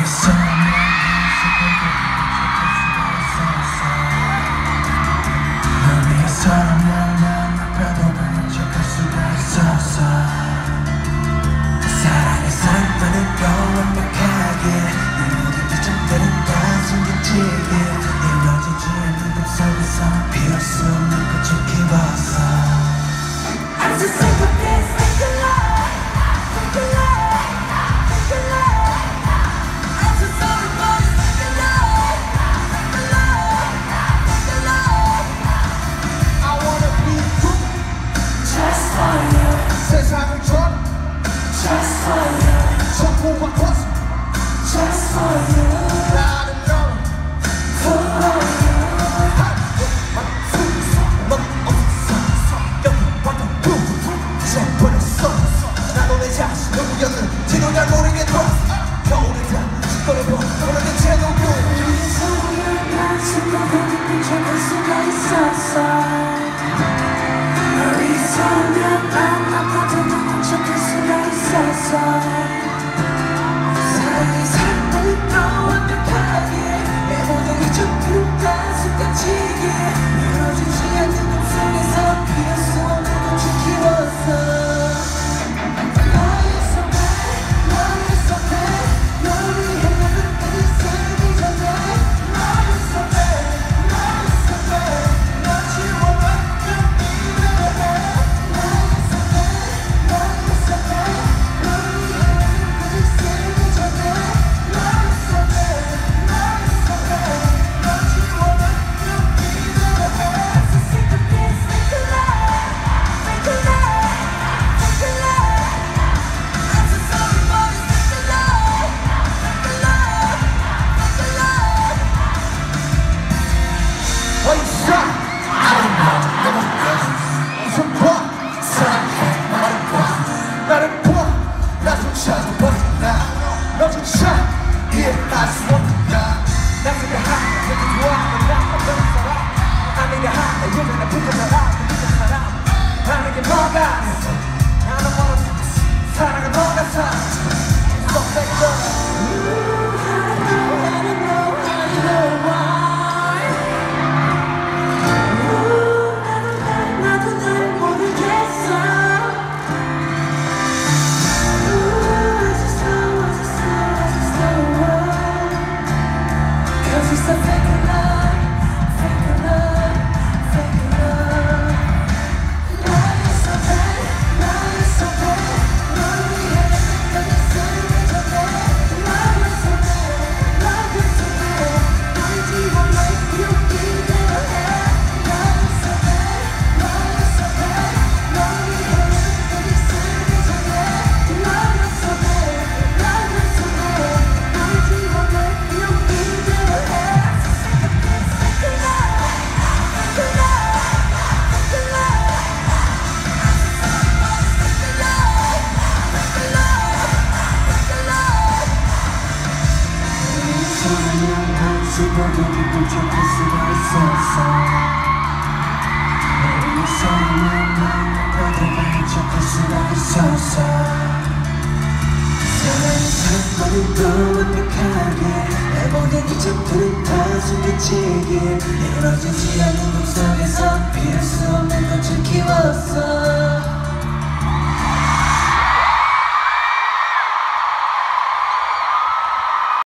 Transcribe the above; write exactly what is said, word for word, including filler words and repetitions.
사랑의 삶만으로 완벽하게 내 모든 기적들은 다 숨겨지게 이루어지지 않는 꿈 속에서 피울 수 없는 꽃을 키웠어. I'm so sick of this, sick of love, sick of love, sick of love. I'm so sorry for this, sick of love, sick of love, sick of love. I wanna be good, just for you. 세상을 줘 just for you. 전부가 컸어 just for you. 나를 너무 for you. 넌 없었어 여기 완전 붕붕 잊어버렸어. 나도 내 자신 누구였는지도 잘 모르겠어. 겨울에 다 짓거리고 오늘은 제노고 우리 서로를 다 숨겨보는 빛을 수가 있었어. 우리 서로를 난 아파도 난 척할 수가 있었어. 사랑이 삶을 더 완벽하게 내 모든 기적들은 다 습관지게 이루어지지 않는 꿈 속에서 피울 수 없는 꽃을 키웠어. 나를 봐, 나좀 찾아봤나 너조차 이해하지 못한다. 나 생각하는 게 좋아하는 나만 그런 사람 아니가 하나 예전에 붙은 사람 붙은 사람 하는 게 뭐가 아니었어. 나는 원하는 사랑은 너가 사 So take it. 모든 빛을 찾을 수가 있었어. 우리 서로는 나도 척할 수가 있었어. 사랑의 삶만으로 완벽하게 내 모든 기적들은 다 숨겨지게 이루어지지 않는 꿈 속에서 피울 수 없는 꽃을 키웠어.